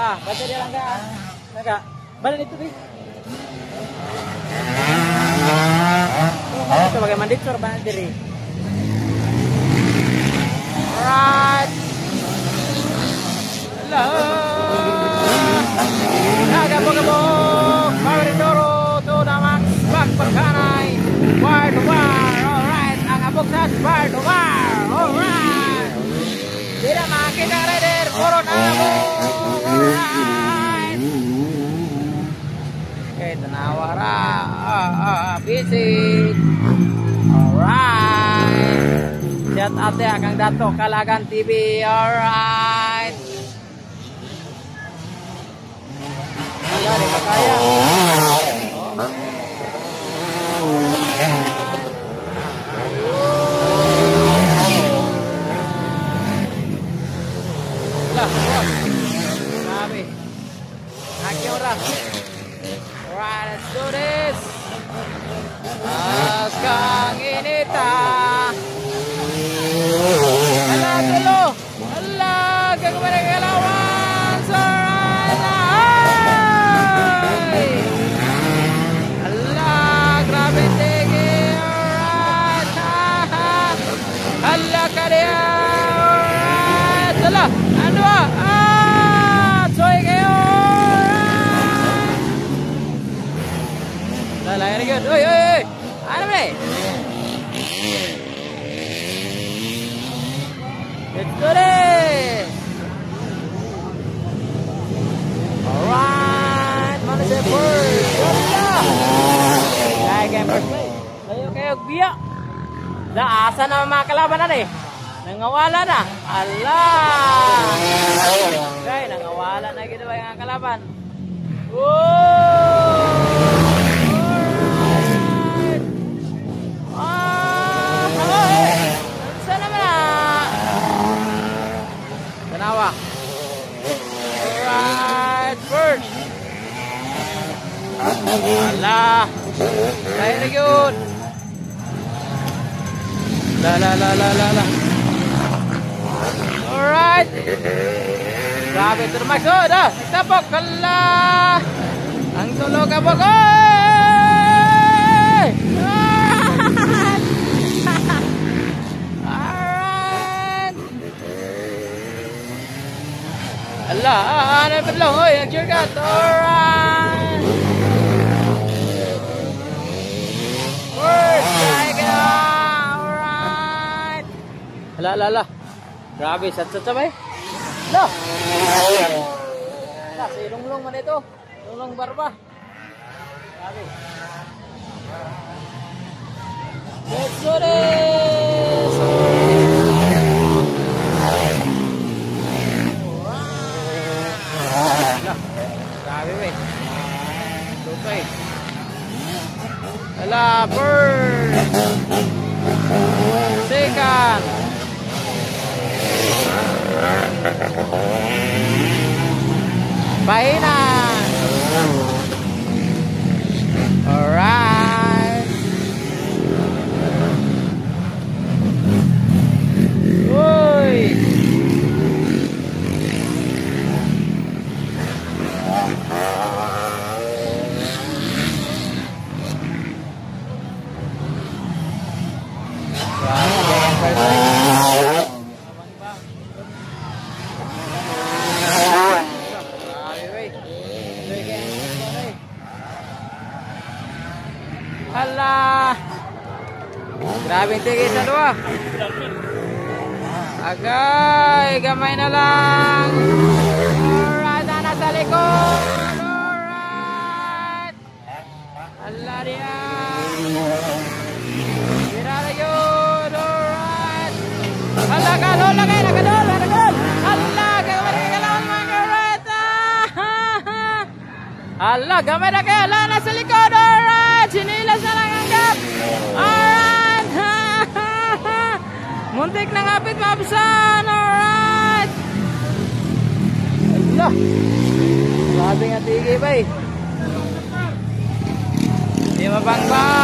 baca dia langga. Badan itu nih. Itu pakai mandi cor banget diri. Alright. Gabung-gabung. Maurindoro to the max. Back perkanai. Bar to bar. Alright. Angabok sas bar to bar. Alright. Tidak makin rider. Corona. Alright. Oke, tenawara. Bisik. Alright. Lihat ate akan dato kalagan TV. Alright. Dari Pakaya. Lah, sabi. Haki orang. Alright, let's do this. Askang inita. Ala tulo. Ala kagumana kalawan. Sorry. Allah grabe tige. Alright. Allah kariya. Alright. Ala. Ano soy kayo. Lagi good. Oi. Ano ba? Let's do this. Alright, mana saya first? Kaya game first play. Kayo biya. Dah asa na mga kalaban na nangawala na. Allah. Kaya nangawala na ginawa yung kalaban. Alright, first. Allah. Kaya na yun. La. Alright. Grabe, termas. Oh, dah. Tapok. Allah. Ang tulo ka po. Allah, ano belum? Oh, yang curgat. Alright. First strike. Alright. Ala. Grabe, sat-sat sabay. Lah. Lah, si Lunglong man ito. Lunglong barba. Grabe. Let's do this. Grabe weh. Tukay. Ala, first. Second. Bahinan. Alright. Uy. Hala. Grabing tigil sa dua. Agay, gamay na lang. Alright, nasa likod. Alright. Hala diyan. Birala yun. Alright. Hala, kalol lagay. Nakadol. Hala, gamay na lang mga kareta. Hala, gamay na kayo. Hala, nasa likod. Alright. Sinilas na lang anggap. Alright. Muntik na ngapit mabsan. Alright. Allah. Grabe nga tigay ba eh. Di mabangba.